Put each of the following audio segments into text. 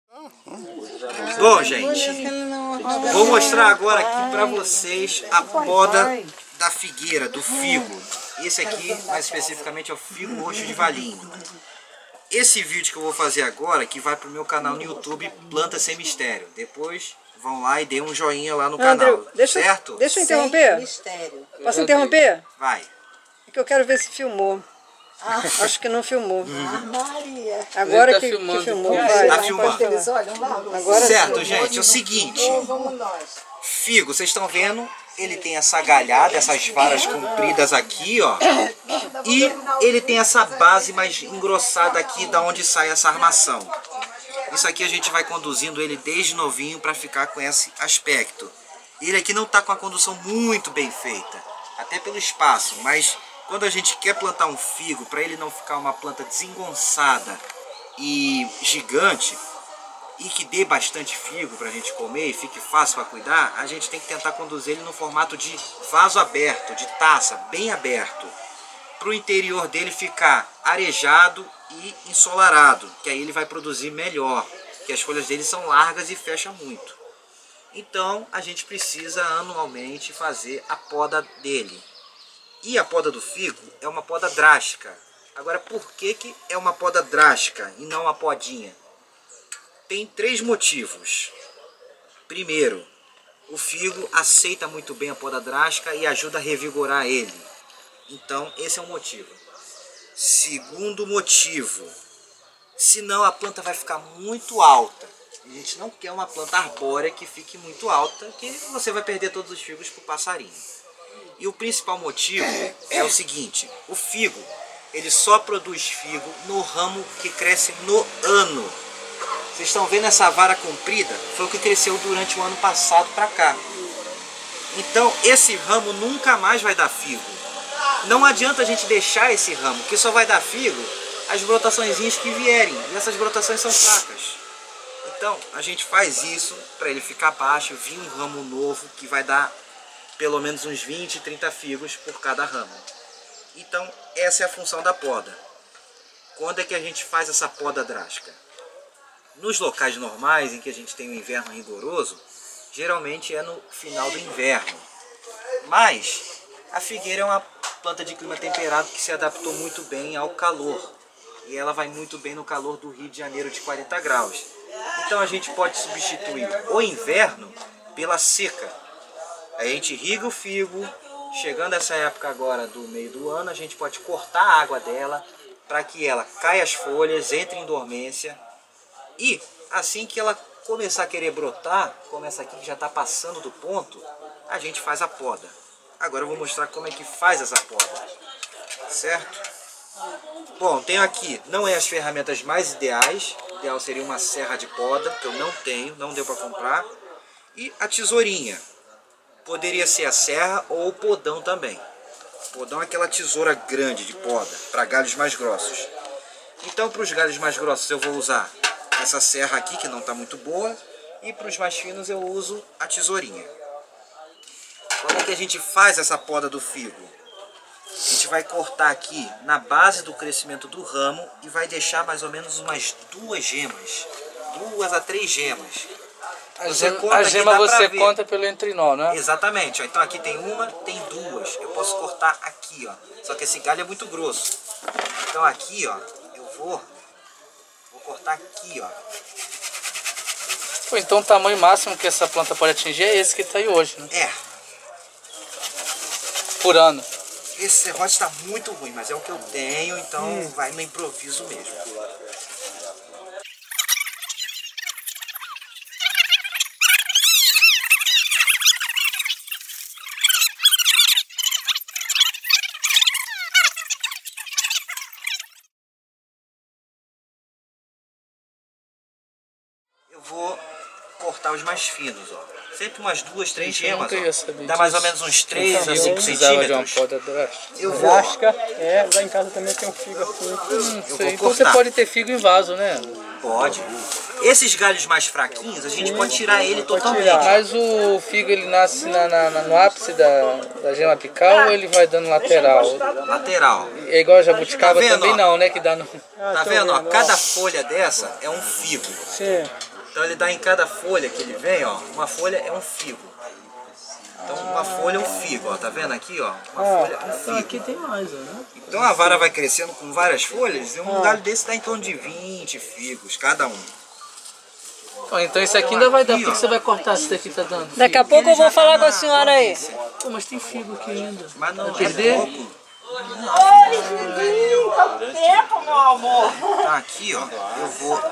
Bom, gente, vou mostrar agora aqui pra vocês a poda da figueira, do figo. Esse aqui, mais especificamente, é o figo roxo de Valinho. Esse vídeo que eu vou fazer agora, que vai pro meu canal no YouTube, Planta Sem Mistério. Depois vão lá e dê um joinha lá no canal, certo? Deixa eu interromper. Mistério. Posso interromper? Vai. É que eu quero ver se filmou. Acho que não filmou. Maria. Agora Ele tá que filmando. filmou, Tá vai. filmando. Eles olham lá. Agora Certo, gente, é o seguinte. Vamos nós. Figo, vocês estão vendo? Ele tem essa galhada, essas varas compridas aqui, ó. E ele tem essa base mais engrossada aqui, da onde sai essa armação. Isso aqui a gente vai conduzindo ele desde novinho para ficar com esse aspecto. Ele aqui não está com a condução muito bem feita, até pelo espaço, mas quando a gente quer plantar um figo, para ele não ficar uma planta desengonçada e gigante, e que dê bastante figo para a gente comer e fique fácil para cuidar, a gente tem que tentar conduzir ele no formato de vaso aberto, de taça, bem aberto, para o interior dele ficar arejado e ensolarado, que aí ele vai produzir melhor, que as folhas dele são largas e fecham muito. Então a gente precisa anualmente fazer a poda dele. E a poda do figo é uma poda drástica. Agora, por que é uma poda drástica e não uma podinha? Tem 3 motivos. Primeiro, o figo aceita muito bem a poda drástica e ajuda a revigorar ele. Então, esse é um motivo. Segundo motivo, senão a planta vai ficar muito alta. A gente não quer uma planta arbórea que fique muito alta, que você vai perder todos os figos para o passarinho. E o principal motivo é o seguinte: o figo, ele só produz figo no ramo que cresce no ano. Vocês estão vendo essa vara comprida? Foi o que cresceu durante o ano passado para cá. Então esse ramo nunca mais vai dar figo. Não adianta a gente deixar esse ramo, que só vai dar figo as brotaçõezinhas que vierem. E essas brotações são fracas. Então a gente faz isso para ele ficar baixo, vir um ramo novo que vai dar pelo menos uns 20, 30 figos por cada ramo. Então essa é a função da poda. Quando é que a gente faz essa poda drástica? Nos locais normais, em que a gente tem um inverno rigoroso, geralmente é no final do inverno. Mas a figueira é uma planta de clima temperado que se adaptou muito bem ao calor. E ela vai muito bem no calor do Rio de Janeiro de 40 graus. Então a gente pode substituir o inverno pela seca. A gente irriga o figo, chegando essa época agora do meio do ano, a gente pode cortar a água dela para que ela caia as folhas, entre em dormência. E assim que ela começar a querer brotar, como essa aqui que já está passando do ponto, a gente faz a poda. Agora eu vou mostrar como é que faz essa poda, certo? Bom, tenho aqui, não é as ferramentas mais ideais, o ideal seria uma serra de poda, que eu não tenho, não deu para comprar, e a tesourinha. Poderia ser a serra ou o podão também. O podão é aquela tesoura grande de poda, para galhos mais grossos. Então para os galhos mais grossos eu vou usar essa serra aqui, que não está muito boa, e para os mais finos eu uso a tesourinha. Como é que a gente faz essa poda do figo? A gente vai cortar aqui na base do crescimento do ramo e vai deixar mais ou menos umas 2 gemas, 2 a 3 gemas. A gema você conta pelo entrinol, né? Exatamente, ó. Então aqui tem uma, tem 2. Eu posso cortar aqui, ó. Só que esse galho é muito grosso. Então aqui, ó, eu vou cortar aqui, ó. Pô, então o tamanho máximo que essa planta pode atingir é esse que está aí hoje, né? É. Por ano. Esse serrote está muito ruim, mas é o que eu tenho, então vai no improviso mesmo. Eu vou cortar os mais finos, ó. Sempre umas 2, 3 gemas, ó. Dá mais ou menos uns 3 a 5 centímetros. Eu vou. lá em casa também tem um figo assim. Eu vou Então você cortar. pode ter figo em vaso, né? Pode. Esses galhos mais fraquinhos, a gente pode tirar ele totalmente. Mas o figo ele nasce no ápice da gema apical ou ele vai dando lateral? Lateral. É igual a jabuticaba Tá vendo, também ó? não, né? Que dá no... Tá vendo, ó? Cada folha dessa é um figo. Sim. Então ele dá em cada folha que ele vem, ó, uma folha é um figo. Então uma folha é um figo, ó, tá vendo aqui, ó? Uma folha é um Então figo. aqui tem mais, né? Então a vara vai crescendo com várias folhas e um galho desse dá em torno de 20 figos cada um. Então esse aqui ainda vai dar. Aqui, Por que ó. você vai cortar se daqui tá dando? Daqui a pouco eu vou falar com a senhora aí. Pô, mas tem figo aqui ainda. Mas não, Vai é perder? pouco. Oi, filhinho, quanto tempo, meu amor? Tá aqui, ó, eu vou...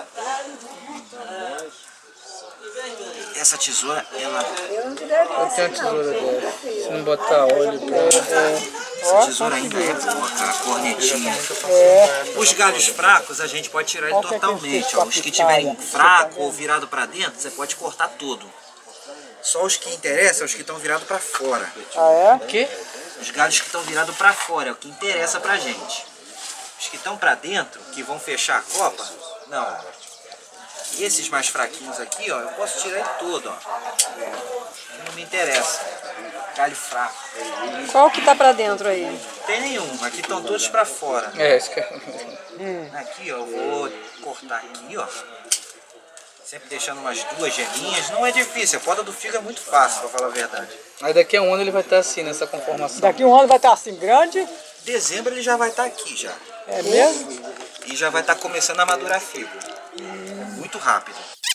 Essa tesoura, ela... Eu tenho uma tesoura dessa. Se não botar óleo pra... Essa tesoura ainda é boa, cara, cornetinha. Os galhos fracos a gente pode tirar ele totalmente, ó. Os que tiverem fraco ou virado pra dentro, você pode cortar todo. Só os que interessam, os que estão virados pra fora. O quê? Os galhos que estão virados pra fora é o que interessa pra gente. Os que estão pra dentro, que vão fechar a copa, não. Esses mais fraquinhos aqui, ó, eu posso tirar ele todo, ó. Não me interessa. Galho fraco. Qual que tá pra dentro aí? Não tem nenhum, aqui estão todos pra fora. Isso que Aqui, ó, eu vou cortar aqui, ó. Sempre deixando umas 2 geminhas. Não é difícil, a poda do figo é muito fácil, pra falar a verdade. Aí daqui a um ano ele vai estar assim, nessa conformação. Daqui um ano vai estar assim grande, Dezembro ele já vai estar aqui já. é mesmo? E já vai estar começando a madurar figo. É muito rápido.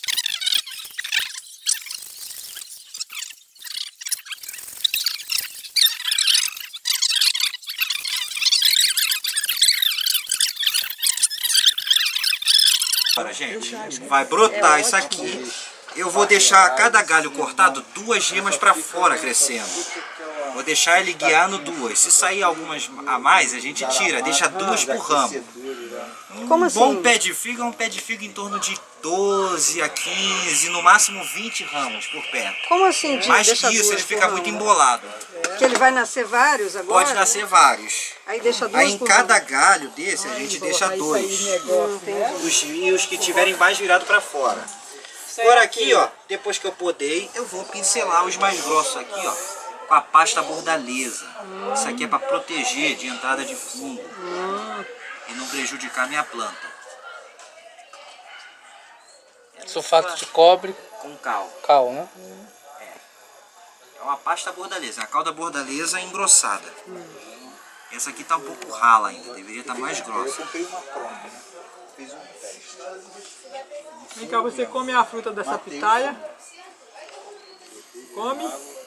Agora, gente, vai brotar isso aqui. Eu vou deixar cada galho cortado 2 gemas para fora crescendo. Vou deixar ele guiando 2. Se sair algumas a mais, a gente tira. Deixa 2 por ramo. Como assim? Bom pé de figo é um pé de figo em torno de 12 a 15, no máximo 20 ramos por pé. Como assim? Mais deixa que isso, duas ele fica por muito ramo? embolado. Que ele vai nascer vários agora? Pode nascer vários. Aí deixa duas Aí em por cada ramo. galho desse, a gente deixa 2. E os que tiverem mais virado para fora. Agora aqui, ó, depois que eu podei, eu vou pincelar os mais grossos aqui, ó, com a pasta bordaleza. Isso aqui é para proteger de entrada de fungo e não prejudicar minha planta. Sulfato de cobre, Com cal. cal, né? É uma pasta bordaleza, a calda bordaleza engrossada. Essa aqui tá um pouco rala ainda, deveria estar mais grossa. Vem cá, você come a fruta dessa pitaia? Come?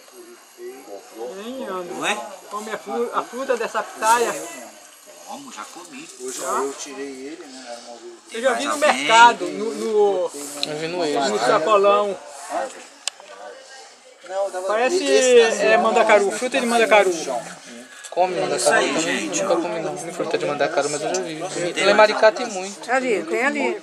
Vem, André. Não é? Come a fruta dessa pitaia. Como? Já comi. Eu tirei ele, né? Eu já vi Mas no já mercado, vem. Eu vi no eixo. no sacolão. Não, tava Parece mandacaru, fruta de mandacaru. Come mandacaru aí, também? gente. Nunca comi não. Fruta de mandacaru, mas eu já vi. Lá em Maricá tem muito. Ali, tem ali.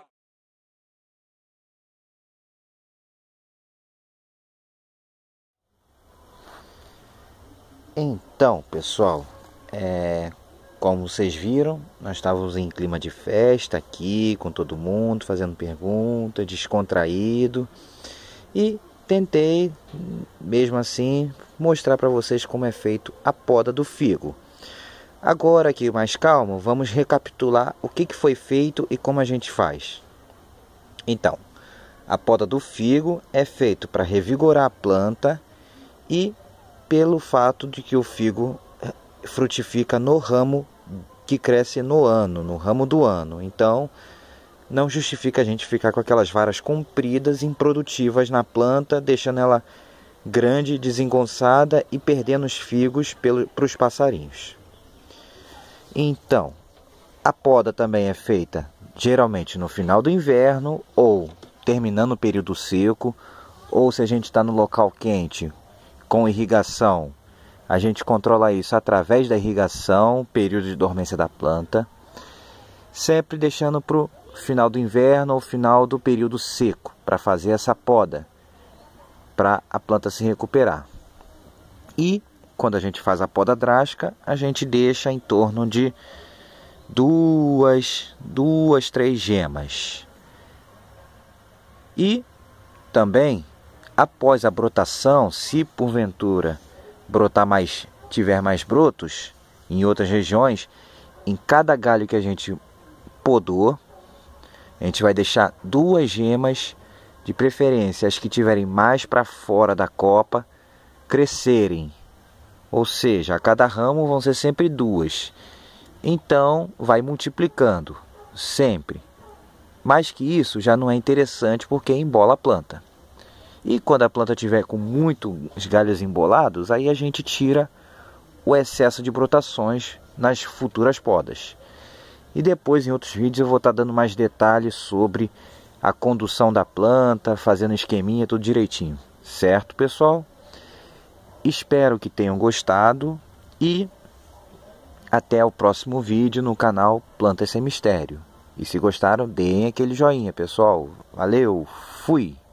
Então, pessoal, como vocês viram, nós estávamos em clima de festa aqui, com todo mundo, fazendo pergunta, descontraído. E tentei, mesmo assim, mostrar para vocês como é feito a poda do figo. Agora aqui, mais calmo, vamos recapitular o que foi feito e como a gente faz. Então, a poda do figo é feito para revigorar a planta e pelo fato de que o figo frutifica no ramo que cresce no ano, no ramo do ano. Então, não justifica a gente ficar com aquelas varas compridas, improdutivas na planta, deixando ela grande, desengonçada e perdendo os figos para os passarinhos. Então, a poda também é feita geralmente no final do inverno ou terminando o período seco, ou se a gente está no local quente com irrigação, a gente controla isso através da irrigação, período de dormência da planta, sempre deixando para o final do inverno ou final do período seco para fazer essa poda, para a planta se recuperar. E quando a gente faz a poda drástica, a gente deixa em torno de 2, 3 gemas. E também, após a brotação, se porventura tiver mais brotos em outras regiões, em cada galho que a gente podou, a gente vai deixar 2 gemas de preferência as que tiverem mais para fora da copa, crescerem. Ou seja, a cada ramo vão ser sempre 2. Então, vai multiplicando, sempre. Mais que isso, já não é interessante porque embola a planta. E quando a planta tiver com muitos galhos embolados, aí a gente tira o excesso de brotações nas futuras podas. E depois, em outros vídeos, eu vou estar dando mais detalhes sobre a condução da planta, fazendo esqueminha, tudo direitinho. Certo, pessoal? Espero que tenham gostado e até o próximo vídeo no canal Plantas Sem Mistério. E se gostaram, deem aquele joinha, pessoal. Valeu, fui!